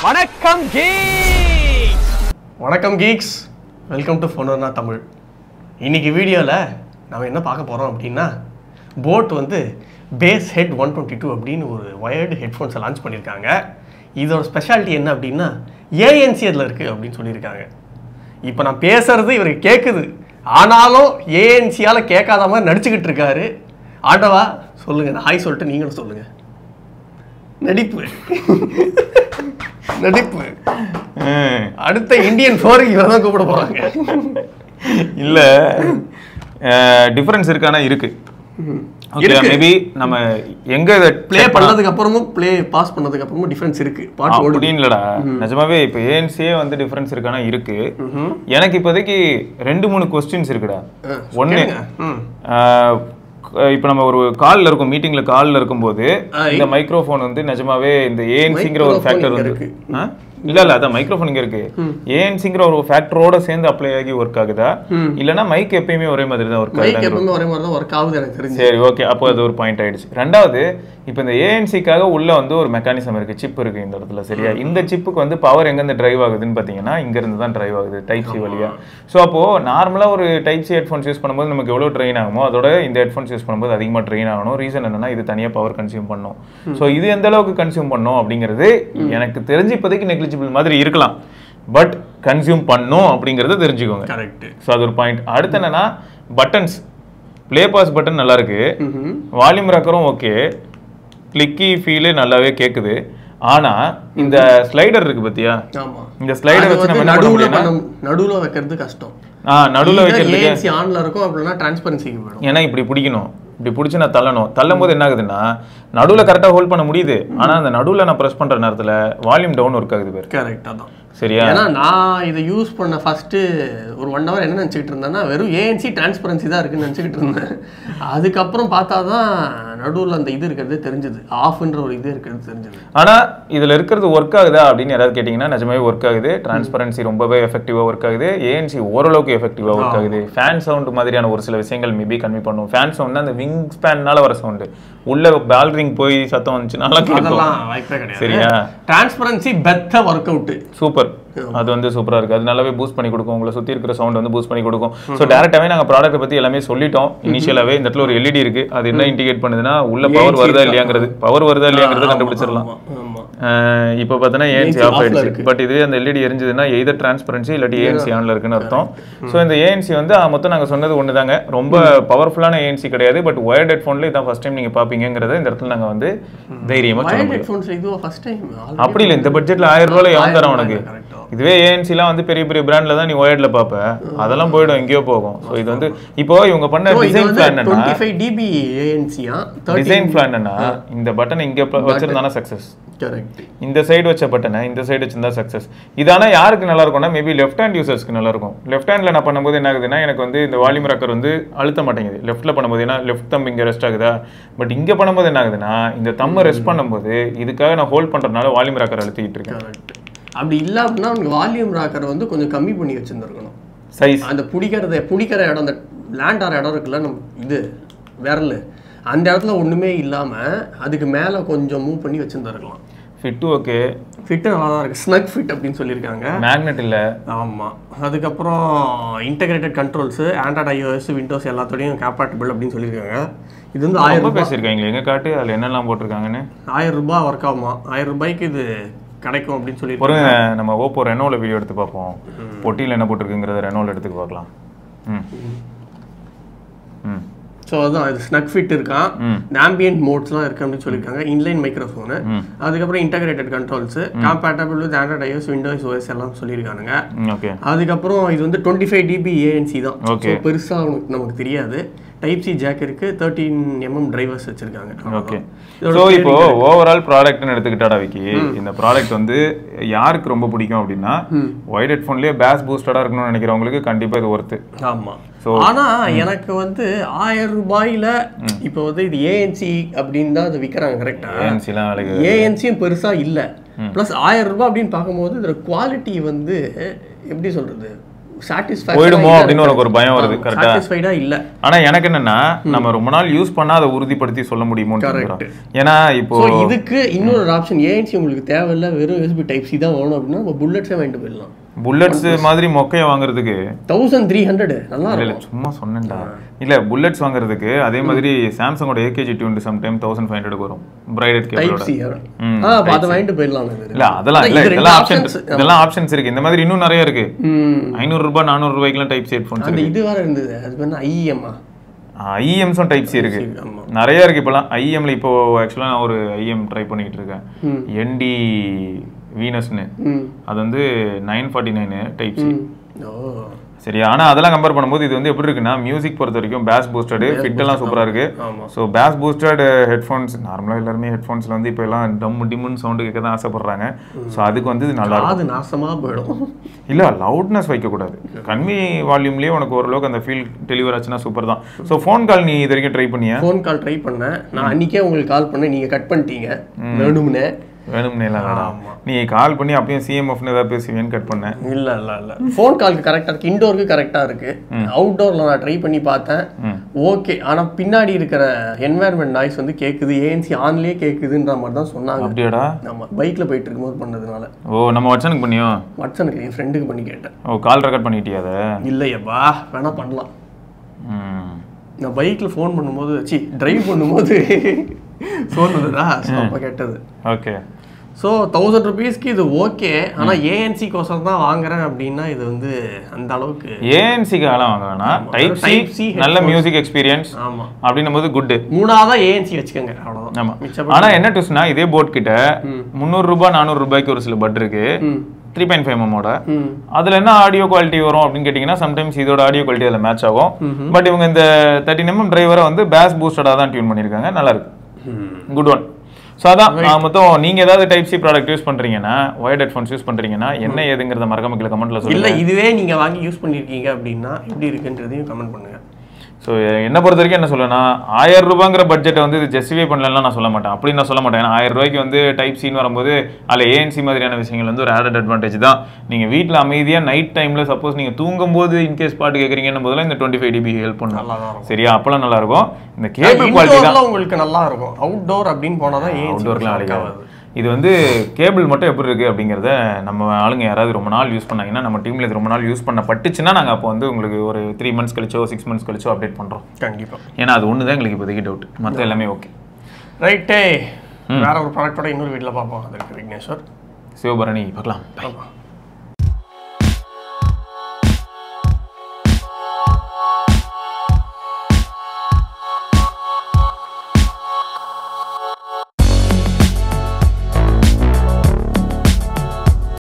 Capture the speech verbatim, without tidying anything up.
வணக்கம் கீக்ஸ். வணக்கம் geeks, welcome to ஃபோனர்னா தமிழ். இன்னைக்கு வீடியோவில் நம்ம என்ன பார்க்க போகிறோம் அப்படின்னா, போட் வந்து bass head one twenty two அப்படின்னு ஒரு வயர்டு ஹெட்ஃபோன்ஸை லான்ச் பண்ணியிருக்காங்க. இதோட ஸ்பெஷாலிட்டி என்ன அப்படின்னா ஏஎன்சி அதில் இருக்குது அப்படின்னு சொல்லியிருக்காங்க. இப்போ நான் பேசுறது இவருக்கு கேட்குது, ஆனாலும் ஏஎன்சியால் கேட்காத மாதிரி நடிச்சுக்கிட்டு இருக்காரு. ஆண்டவா சொல்லுங்கள், நான் ஹாய் சொல்லிட்டு நீங்களும் சொல்லுங்கள். நடிப்பு நடிப்பு அடுத்த இந்தியன் ஃபோருக்கு இவரை தான் கூப்பிட போகிறாங்க. இல்லை, டிஃபரன்ஸ் இருக்கானா இருக்கு. மேபி நம்ம எங்க இதை ப்ளே பண்ணதுக்கு அப்புறமும் ப்ளே பாஸ் பண்ணதுக்கு அப்புறமும் டிஃபரன்ஸ் இருக்கு. பாட்டு அப்படின்னு இல்லடா, நிஜமாவே இப்போ ஏஎன்சியே வந்து டிஃபரன்ஸ் இருக்கானா இருக்கு. எனக்கு இப்போதைக்கு ரெண்டு மூணு கொஸ்டின்ஸ் இருக்குடா. ஒன்று, இப்போ நம்ம ஒரு காலில் இருக்கும், மீட்டிங்கில் காலில் இருக்கும்போது இந்த மைக்ரோஃபோன் வந்து நிஜமாவே இந்த ஏஎன்சிங்கிற ஒரு ஃபேக்டர் வந்து இல்ல இல்ல அதான் மைக்ரோஃபோன் இங்க இருக்கு, ஏஎன்சிங்கிற ஒரு ஃபேக்டரோட சேர்ந்து அப்ளை ஆகி ஒர்க் ஆகுதா, இல்லைன்னா மைக் எப்பயுமே ஒரே மாதிரி தான் ஒர்க் ஆகுது? சரி, ஓகே, அப்போ அது ஒரு பாயிண்ட் ஆயிடுச்சு. ரெண்டாவது, இப்போ இந்த ஏஎன்சிக்காக உள்ள வந்து ஒரு மெக்கானிசம் இருக்கு, சிப் இருக்கு இந்த இடத்துல, சரியா? இந்த சிப்புக்கு வந்து பவர் எங்கேருந்து டிரைவ் ஆகுதுன்னு பார்த்தீங்கன்னா இங்க இருந்து தான் டிரைவ் ஆகுது, டைப் சி வழியா. ஸோ அப்போ நார்மலா ஒரு டைப் சி ஹெட்ஃபோன்ஸ் யூஸ் பண்ணும்போது நமக்கு எவ்வளவு ட்ரெயின் ஆகுமோ அதோட இந்த ஹெட்ஃபோன்ஸ் யூஸ் பண்ணும்போது அதிகமாக ட்ரெயின் ஆகணும். ரீசன் என்னன்னா இது தனியா பவர் கன்சியூம் பண்ணும். ஸோ இது எந்த அளவுக்கு கன்சியூம் பண்ணும் அப்படிங்கிறது எனக்கு தெரிஞ்சு இப்போதைக்கு நெக்லிஜிபிள் மாதிரி இருக்கலாம், பட் கன்சியூம் பண்ணும் அப்படிங்கறத தெரிஞ்சுக்கோங்க. கரெக்ட். ஸோ அது ஒரு பாயிண்ட். அடுத்து என்னன்னா பட்டன்ஸ், பிளே பாஸ் பட்டன் நல்லா இருக்கு, வால்யூம் ராக்கரும் ஓகே, கிளிக்கி ஃபீல் நல்லாவே கேக்குது. ஆனா இந்த ஸ்லைடர் இருக்கு பாத்தியா, இந்த ஸ்லைடர் வச்சு நம்ம என்ன பண்ண முடியும்னா நடுவுல வைக்கிறது கஷ்டம். ஆ, நடுவுல வைக்கிறதுக்கு ஏஎன்சி ஆன்ல இருக்கும் அப்படினா ட்ரான்ஸ்பரன்சிக்கு போய்டும். ஏன்னா இப்படி பிடிக்கணும், இப்படி பிடிச்சி நான் தள்ளணும். தள்ளும் போது என்ன ஆகுதுன்னா நடுவில் கரெக்டாக ஹோல்ட் பண்ண முடியுது, ஆனால் அந்த நடுவில் நான் ப்ரெஸ் பண்ணுற நேரத்தில் வால்யூம் டவுன் ஒர்க் ஆகுது பேர். கரெக்டாக தான், சரியா? ஏன்னா நான் இதை யூஸ் பண்ண ஃபஸ்ட்டு ஒரு ஒன் ஹவர் என்ன நினச்சிக்கிட்டு இருந்தேன்னா வெறும் ஏஎன்சி டிரான்ஸ்பரன்சி தான் இருக்குன்னு நினச்சிக்கிட்டு இருந்தேன். அதுக்கப்புறம் பார்த்தா தான் நடுவில் அந்த இது இருக்கிறது தெரிஞ்சது, ஆஃப்ன்ற ஒரு இது இருக்கிறது தெரிஞ்சது. ஆனால் இதில் இருக்கிறது ஒர்க் ஆகுதா அப்படின்னு யாராவது கேட்டிங்கன்னா நிஜமாவே ஒர்க் ஆகுது. டிரான்ஸ்பரன்சி ரொம்பவே எஃபெக்டிவாக ஒர்க் ஆகுது, ஏஎன்சி ஓரளவுக்கு எஃபெக்டிவாக ஒர்க் ஆகுது. ஃபேன் சவுண்ட் மாதிரியான ஒரு சில விஷயங்கள் மேபி கன்வி பண்ணும். ஃபேன் சவுண்ட் அந்த விங் ஸ்பேன்னால வர சவுண்டு, உள்ள பேல்ரிங் போய் சத்தம் வந்துச்சுனால வாய்ப்பே கிடையாது. சரியா? டிரான்ஸ்பரன்சி பெத்த ஒர்க் அவுட், சூப்பர். அது வந்து சூப்பரா இருக்கு, அது நல்லாவே பூஸ்ட் பண்ணி கொடுக்கும், உங்களை சுத்தி இருக்கிற சவுண்ட் வந்து பூஸ்ட் பண்ணி கொடுக்கும். ஸோ டேரக்டாவே நாங்க ப்ராடக்ட்டை பத்தி எல்லாமே சொல்லிட்டோம் இனிஷியலாவே. இந்த இடத்துல ஒரு எல்இடி இருக்கு, அது என்ன இண்டிகேட் பண்ணுதுன்னா உள்ள பவர் வருதா இல்லையாங்கிறது, பவர் வருதா இல்லையாங்கிறத கண்டுபிடிச்சிடலாம். இப்போ பார்த்தோன்னா ஏஎன்சி ஆஃப் ஆயிடுச்சு, பட் இதுவே அந்த எல்இடி எரிஞ்சதுன்னா எய்தர் டிரான்ஸ்பரன்சி இல்லாட்டி ஏஎன்சி ஆன்ல இருக்குன்னு அர்த்தம். ஸோ இந்த ஏஎன்சி வந்து மொத்தம் நாங்கள் சொன்னது ஒன்று தாங்க, ரொம்ப பவர்ஃபுல்லான ஏஎன்சி கிடையாது, பட் ஒயர்ட் ஹெட்ஃபோன்ல இதான் ஃபர்ஸ்ட் டைம் நீங்க பாப்பீங்கிறத இந்த இடத்துல நாங்கள் வந்து தைரியமா சொல்ல முடியும். அப்படி இல்லை, இந்த பட்ஜெட்ல ஆயிரம் ரூபாய் எவன் தரோம் உனக்கு? இதுவே ஏஎன்சிலாம் வந்து பெரிய பெரிய பிராண்ட்ல தான் நீ ஒயர்ட்ல பாப்ப, அதெல்லாம் போய்டும், எங்கேயோ போகும். ஸோ இது வந்து இப்போ இவங்க பண்ண டிசைன் பிளான் என்னன்னா டிசைன் பிளான் என்னன்னா இந்த பட்டனை இங்க வச்சிருந்தானா சக்சஸ், இந்த சைடு வச்ச பட்டனை இந்த சைடு வச்சிருந்தா சக்சஸ். இதானா யாருக்கு நல்லா இருக்கும்னா மேபி லெஃப்ட் ஹேண்ட் யூசர்ஸ்க்கு நல்லா இருக்கும். லெஃப்ட் ஹேண்ட்ல நான் பண்ணும்போது என்ன ஆகுதுன்னா எனக்கு வந்து இந்த வால்யூம் ராக்கர் வந்து அழுத்த மாட்டேங்குது. லெஃப்ட்ல பண்ணும்போது ஏன்னா லெஃப்ட் தம் இங்க ரெஸ்ட் ஆகுதா, பட் இங்க பண்ணும்போது என்ன ஆகுதுன்னா இந்த தம்மை ரெஸ்ட் பண்ணும்போது இதுக்காக நான் ஹோல்ட் பண்றதுனால வால்யூம் ராக்கர் அழுத்திட்டு இருக்கேன். அப்படி இல்லை அப்படின்னா உங்களுக்கு வால்யூம் ராக்கரை வந்து கொஞ்சம் கம்மி பண்ணி வச்சுருந்துருக்கணும். சைஸ் அந்த பிடிக்கிறத பிடிக்கிற இடம், அந்த லேண்ட் ஆகிற இடம் இருக்குல்ல, நம்ம இது விரல், அந்த இடத்துல ஒன்றுமே இல்லாமல் அதுக்கு மேலே கொஞ்சம் மூவ் பண்ணி வச்சுருந்துருக்கலாம். ஃபிட்டு ஓகே, ஃபிட்டு நல்லா தான் இருக்குது, ஸ்னக் ஃபிட் அப்படின்னு சொல்லியிருக்காங்க. மேக்னெட் இல்லை. ஆமாம். அதுக்கப்புறம் integrated controls, Android iOS Windows எல்லாத்தோடையும் கேப்பாட்டபிள் அப்படின்னு சொல்லியிருக்காங்க. இது வந்து ஆயிரம் ரூபாய் பேசியிருக்காங்க, எங்கே காட்டு அதில் என்னெல்லாம் போட்டிருக்காங்கன்னு. ஆயிரம் ரூபாய் ஒர்க் ஆகுமா, ஆயிரம் ரூபாய்க்கு இது கிடைக்கும் அப்படின்னு சொல்லி ஒரு நம்ம ஓப்போ ரெனோவில் வீடியோ எடுத்து பார்ப்போம், பொட்டியில் என்ன போட்டிருக்குங்கிறத ரெனோவில் எடுத்துக்கு பார்க்கலாம். ம் ம் ஸோ அதுதான் இது ஸ்னக் ஃபிட் இருக்கான், ஆம்பியன்ட் மோட்ஸ்லாம் இருக்குது அப்படின்னு சொல்லியிருக்காங்க. இன்லைன் மைக்ரோஃபோனு, அதுக்கப்புறம் integrated controls, compatible with Android iOS Windows OS எல்லாம் சொல்லியிருக்கானுங்க. ஓகே. அதுக்கப்புறம் இது வந்து டுவெண்ட்டி ஃபைவ் டிபி ஏஎன்சி தான், ஸோ பெருசாக நமக்கு நமக்கு தெரியாது. டைப் சி ஜாக் இருக்கு, தேர்ட்டீன் எம்எம் டிரைவர்ஸ் வச்சிருக்காங்க. ஓகே. ஸோ இப்போ ஓவரால் ப்ராடக்ட்னு எடுத்துக்கிட்டாடா விக்கி, இந்த ப்ராடக்ட் வந்து யாருக்கு ரொம்ப பிடிக்கும் அப்படின்னா ஒயர்ட் ஹெட்ஃபோன்லேயே பேஸ் பூஸ்டடாக இருக்கணும்னு நினைக்கிறவங்களுக்கு கண்டிப்பாக இது ஒர்த்து. ஆமாம். ஆனா எனக்கு வந்து ஆயிரம் ரூபாயில இப்போ வந்து இது ஏஎன்சி அப்படின்னு தான் அது விற்கிறாங்க. கரெக்டா? ஏஎன்சியும் பெருசா இல்லை, ப்ளஸ் ஆயிரம் ரூபாய் அப்படின்னு பார்க்கும்போது இதோட குவாலிட்டி வந்து எப்படி சொல்றது, சாட்டிஸ்ஃபை போயிடுமோ அப்படின்னு உனக்கு ஒரு பயம் வருது. கரெக்டா? சாட்டிஸ்ஃபைடா இல்ல. ஆனா எனக்கு என்னன்னா நம்ம ரொம்ப நாள் யூஸ் பண்ணா அதை உறுதிப்படுத்தி சொல்ல முடியுமோன்னு கேக்குறோம். ஏன்னா இப்போ இதுக்கு இன்னொரு ஆப்ஷன் ஏஎன்சி உங்களுக்கு தேவையில்ல, வெறும் யூஎஸ்பி டைப் சி தான் வேணும் அப்படின்னா நம்ம புல்லட்ஸே வாங்கிட்டு போயிடலாம். புல்லட்ஸ் மாதிரி மொக்கைய வாங்குறதுக்கு தௌசண்ட் த்ரீ ஹண்ட்ரட் நல்லா இல்ல சும்மா சொன்னேன்டா. இல்ல புல்லட்ஸ் வாங்குறதுக்கு அதே மாதிரி சாம்சங்கோட AKG tune some time thousand five hundred வரும் பிரைடட் கேபிளோட. ஆ பாத்து வாங்கிட்டு போயிடலாம். இல்ல அதெல்லாம் இல்ல, இதெல்லாம் ஆப்ஷன்ஸ் இதெல்லாம் ஆப்ஷன்ஸ் இருக்கு. இந்த மாதிரி இன்னும் நிறைய இருக்கு. ஐநூறு ரூபாய் நானூறு ரூபாய்க்குலாம் டைப் சி ஹெட்ஃபோன்ஸ் இருக்கு. இது வேற இருந்தது. அது பேரு ஐஎம் ஆ ஐஎம்ஸும் டைப் சி இருக்கு. நிறைய இருக்கு இப்பெல்லாம். ஐஎம்ல இப்போ ஆக்சுவலா நான் ஒரு ஐஎம் ட்ரை பண்ணிட்டு இருக்கேன். என்டி வீனஸ்னு. அது வந்து nine forty nine type C. சரியா? ஆனால் அதெல்லாம் கம்பேர் பண்ணும்போது இது வந்து எப்படி இருக்குன்னா மியூசிக் பொறுத்த வரைக்கும் பேஸ் பூஸ்டடு ஃபிட் எல்லாம் சூப்பராக இருக்கு. ஸோ பேஸ் பூஸ்டட் ஹெட்ஃபோன்ஸ் நார்மலாக எல்லாருமே ஹெட்ஃபோன்ஸில் வந்து இப்போ எல்லாம் டம் டிம்முன்னு சவுண்டு கேட்க தான் ஆசைப்படுறாங்க. ஸோ அதுக்கு வந்து இது நல்லா இருக்கும். அது நாசமாக போயிடும். இல்லை லவுட்னஸ் வைக்கக்கூடாது. கம்மி வால்யூம்லேயே உனக்கு ஓரளவுக்கு அந்த ஃபீல் டெலிவர் ஆச்சுன்னா சூப்பர் தான். ஸோ ஃபோன் கால் நீ இது வரைக்கும் ட்ரை பண்ணியா? ஃபோன் கால் ட்ரை பண்ணேன் நான். அன்றைக்கே உங்களுக்கு கால் பண்ணேன், நீங்கள் கட் பண்ணிட்டீங்க. வேணும்னே வேணும்னே இல்லை. நீ கால் பண்ணி அப்பயும் சிஎம்எஃப்னு ஏதாவது பேசுவேன்னு கட் பண்ணேன். இல்லை இல்லை இல்லை ஃபோன் காலுக்கு கரெக்டாக இருக்குது, இன்டோருக்கு கரெக்டாக இருக்குது. அவுட்டோரில் நான் ட்ரை பண்ணி பார்த்தேன், ஓகே. ஆனால் பின்னாடி இருக்கிற என்வாயர்மெண்ட் நாய்ஸ் வந்து கேட்குது, ஏஎன்சி ஆன்லேயே கேட்குதுன்ற மாதிரி தான் சொன்னாங்க. அப்படியாடா? நம்ம பைக்கில் போயிட்டு இருக்கும்போது பண்ணதுனால. ஓ நம்ம வாட்சனுக்கு பண்ணியோ? வாட்சனுக்கு என் ஃப்ரெண்டுக்கு பண்ணி கேட்டேன். ஓ கால் ரெக்கார்ட் பண்ணிட்டியா? அதை இல்லையப்பா வேணா பண்ணலாம். நான் பைக்கில் ஃபோன் பண்ணும்போது சி டிரைவ் பண்ணும்போது ஃபோன் வந்துதா, அப்போ கேட்டது. ஓகே. ஸோ தௌசண்ட் ருபீஸ்க்கு இது ஓகே. ஆனால் ஏஎன்சி கோசம் தான் வாங்குறேன் அப்படின்னா இது வந்து அந்த அளவுக்கு ஏஎன்சிக்கு ஆலாம் வாங்க வேணாம். டைப் சி நல்ல மியூசிக் எக்ஸ்பீரியன்ஸ் ஆமாம் அப்படின்னும் போது குட். மூணாவதா ஏஎன்சி வச்சுக்கோங்க, அவ்வளோதான். ஆமாம். ஆனால் என்ன ட்விஸ்ட்னா இதே போட் கிட்ட முந்நூறு ரூபாய் நானூறு ரூபாய்க்கு ஒரு சில பட் இருக்கு த்ரீ பாயிண்ட் ஃபைவ் எம்மோட. அதுல என்ன ஆடியோ குவாலிட்டி வரும் அப்படின்னு கேட்டீங்கன்னா சம்டைம்ஸ் இதோட ஆடியோ குவாலிட்டி அதில் மேட்ச் ஆகும். பட் இவங்க இந்த தேர்ட்டின் எம்எம் டிரைவரை வந்து பேஸ் பூஸ்டடாக தான் டியூன் பண்ணியிருக்காங்க. நல்லா இருக்கு, குட் ஒன். ஸோ அதான் மொத்தம் நீங்கள் ஏதாவது டைப் சி ப்ராடக்ட் யூஸ் பண்ணுறீங்கன்னா, ஒயர்ட் ஹெட்ஃபோன்ஸ் யூஸ் பண்ணுறீங்கன்னா என்ன ஏதுங்கிறத மறக்காம கீழே கமெண்ட்ல சொல்லுங்க. இல்லை இதுவே நீங்கள் வாங்கி யூஸ் பண்ணியிருக்கீங்க அப்படின்னா எப்படி இருக்குன்றதையும் கமெண்ட் பண்ணுங்க. ஸோ என்ன பொறுத்த வரைக்கும் என்ன சொல்லணும்னா ஆயிரம் ரூபாங்கிற பட்ஜெட்டை வந்து இது ஜஸ்டிஃபை பண்ணலாம் நான் சொல்ல மாட்டேன். அப்படின்னு நான் சொல்ல மாட்டேன். ஏன்னா ஆயிரம் ரூபாய்க்கு வந்து டைப் சின்னு வரும்போது அதில் ஏஎன்சி மாதிரியான விஷயங்கள் வந்து ஒரு ஆடட் அட்வான்டேஜ் தான். நீங்கள் வீட்டில் அமைதியாக நைட் டைமில் சப்போஸ் நீங்கள் தூங்கும்போது இன்கேஸ் பாட்டு கேட்குறீங்கன்னு போதில் இந்த டுவெண்ட்டி ஃபைவ் டிபி ஹெல்ப் பண்ணலாம். சரியா? அப்போலாம் நல்லா இருக்கும். இந்த கேபிள் குவாலிட்டி தான் உங்களுக்கு நல்லா இருக்கும். அவுட்டோர் அப்படின்னு போனால் தான் அவுட்டோர்லாம் அழைக்காது. இது வந்து கேபிள் மட்டும் எப்படி இருக்குது அப்படிங்கிறத நம்ம ஆளுங்க யாராவது ரொம்ப நாள் யூஸ் பண்ணாங்கன்னா நம்ம டீமில் இது ரொம்ப நாள் யூஸ் பண்ண பட்டுச்சுன்னா நாங்கள் அப்போ வந்து உங்களுக்கு ஒரு த்ரீ மந்த்ஸ் கழிச்சோ சிக்ஸ் மந்த்ஸ் கழிச்சோ அப்டேட் பண்ணுறோம். கண்டிப்பாக. ஏன்னா அது ஒன்று தான் எங்களுக்கு இப்போதைக்கு டவுட், மற்ற எல்லாமே ஓகே. ரைட்டே, வேற ஒரு ப்ராடக்டோட இன்னொரு வீட்டில் பார்ப்போம். அதுக்கு விக்னேஸ்வர் சிவபரணி பார்க்கலாம்.